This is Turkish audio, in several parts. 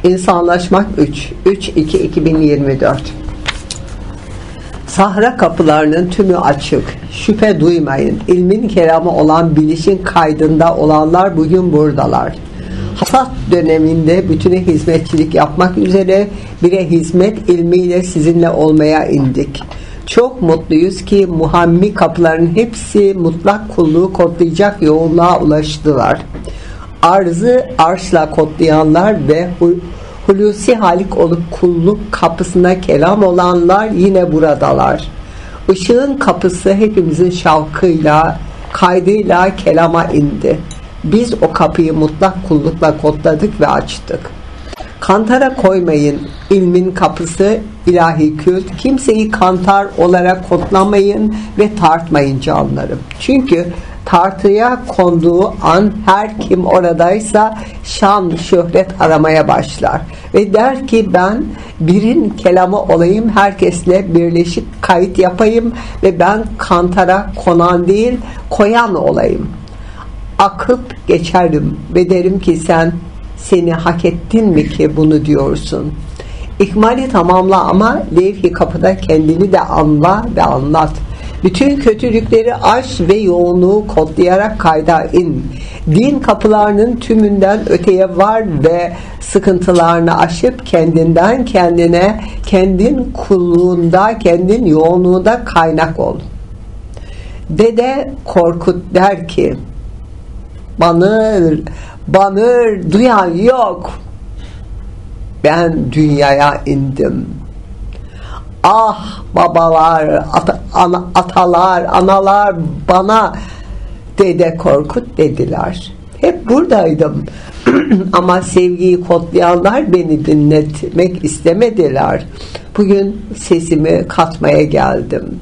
İnsanlaşmak 3-2-2024. Sahra kapılarının tümü açık. Şüphe duymayın. İlmin kelamı olan bilişin kaydında olanlar bugün buradalar. Hasat döneminde bütüne hizmetçilik yapmak üzere bire hizmet ilmiyle sizinle olmaya indik. Çok mutluyuz ki muhammi kapıların hepsi mutlak kulluğu kodlayacak yoğunluğa ulaştılar. Arzı arşla kodlayanlar ve hulusi halik olup kulluk kapısına kelam olanlar yine buradalar. Işığın kapısı hepimizin şavkıyla, kaydıyla kelama indi. Biz o kapıyı mutlak kullukla kodladık ve açtık. Kantara koymayın ilmin kapısı ilahi kült. Kimseyi kantar olarak kodlamayın ve tartmayın canlarım. Çünkü tartıya konduğu an her kim oradaysa şan, şöhret aramaya başlar. Ve der ki ben birin kelamı olayım, herkesle birleşik kayıt yapayım ve ben kantara konan değil koyan olayım. Akıp geçerim ve derim ki seni hak ettin mi ki bunu diyorsun? İkmali tamamla ama levh-i kapıda kendini de anla ve anlat. Bütün kötülükleri aş ve yoğunluğu kodlayarak kayda in. Din kapılarının tümünden öteye var ve sıkıntılarını aşıp kendinden kendine, kendin kulluğunda, kendin yoğunluğunda kaynak ol. Dede Korkut der ki banır duyan yok. Ben dünyaya indim. Ah babalar, atalar, analar bana Dede Korkut dediler. Hep buradaydım. Ama sevgiyi kodlayanlar beni dinletmek istemediler. Bugün sesimi katmaya geldim.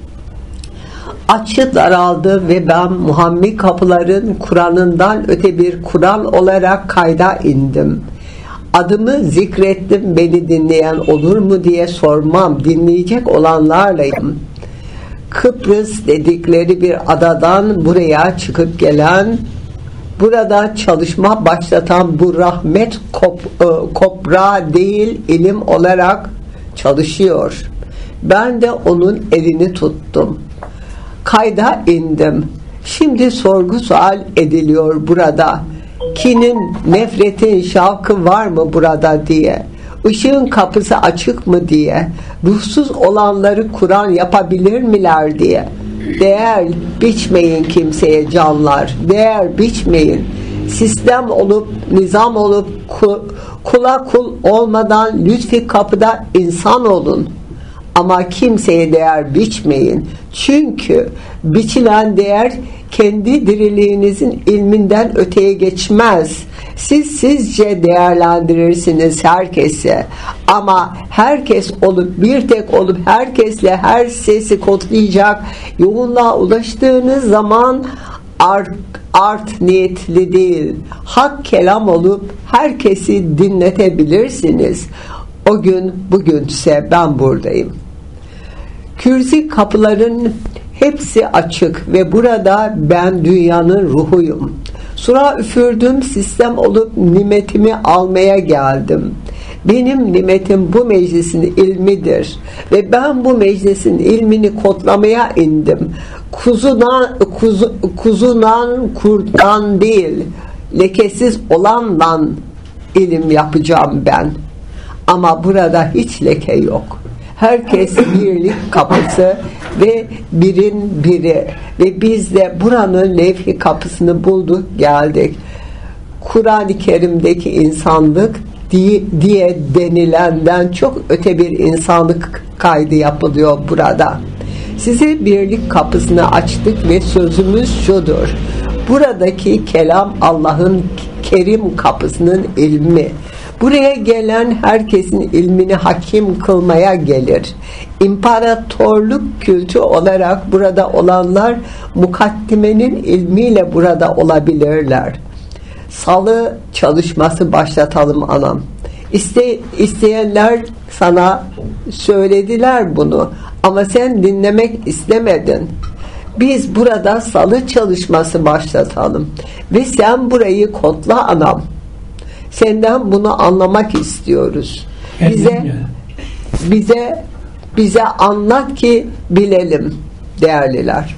Açı daraldı ve ben muhammi kapıların Kur'an'ından öte bir Kur'an olarak kayda indim. Adımı zikrettim, beni dinleyen olur mu diye sormam, dinleyecek olanlarlayım. Kıbrıs dedikleri bir adadan buraya çıkıp gelen, burada çalışma başlatan bu rahmet kopra değil ilim olarak çalışıyor. Ben de onun elini tuttum. Kayda indim. Şimdi sorgu sual ediliyor burada. Kinin, nefretin şavkı var mı burada diye. Işığın kapısı açık mı diye. Ruhsuz olanları Kur'an yapabilir miler diye. Değer biçmeyin kimseye canlar. Değer biçmeyin. Sistem olup, nizam olup, kula kul olmadan lütfi kapıda insan olun. Ama kimseye değer biçmeyin. Çünkü biçilen değer kendi diriliğinizin ilminden öteye geçmez. Siz sizce değerlendirirsiniz herkese. Ama herkes olup bir tek olup herkesle her sesi kodlayacak yoğunluğa ulaştığınız zaman art niyetli değil, hak kelam olup herkesi dinletebilirsiniz. O gün bugünse ben buradayım. Kürsi kapıların hepsi açık ve burada ben dünyanın ruhuyum. Sura üfürdüm, sistem olup nimetimi almaya geldim. Benim nimetim bu meclisin ilmidir ve ben bu meclisin ilmini kodlamaya indim. Kuzudan kurttan değil, lekesiz olandan ilim yapacağım ben. Ama burada hiç leke yok. Herkes birlik kapısı ve birin biri ve biz de buranın levh-i kapısını bulduk, geldik. Kur'an-ı Kerim'deki insanlık diye denilenden çok öte bir insanlık kaydı yapılıyor burada. Size birlik kapısını açtık ve sözümüz şudur: buradaki kelam Allah'ın Kerim kapısının ilmi. Buraya gelen herkesin ilmini hakim kılmaya gelir. İmparatorluk kültü olarak burada olanlar mukaddimenin ilmiyle burada olabilirler. Salı çalışması başlatalım anam. İsteyenler sana söylediler bunu ama sen dinlemek istemedin. Biz burada salı çalışması başlatalım ve sen burayı kodla anam. Senden bunu anlamak istiyoruz. Bize anlat ki bilelim değerliler.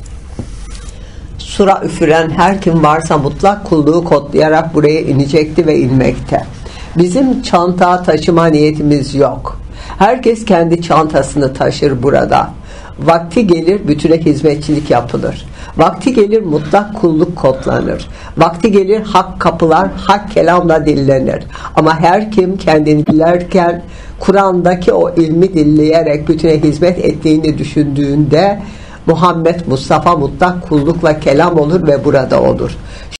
Sura üfüren her kim varsa mutlak kulluğu kodlayarak buraya inecekti ve inmekte. Bizim çanta taşıma niyetimiz yok. Herkes kendi çantasını taşır burada. Vakti gelir bütüne hizmetçilik yapılır. Vakti gelir mutlak kulluk kodlanır. Vakti gelir hak kapılar, hak kelamla dillenir. Ama her kim kendini dilerken Kur'an'daki o ilmi dinleyerek bütüne hizmet ettiğini düşündüğünde Muhammed Mustafa mutlak kullukla kelam olur ve burada olur.